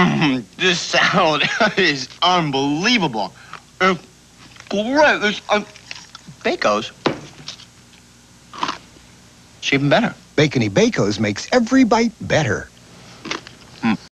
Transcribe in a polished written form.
This salad is unbelievable. It's great. It's, Bacos. It's even better. Bacony Bacos makes every bite better.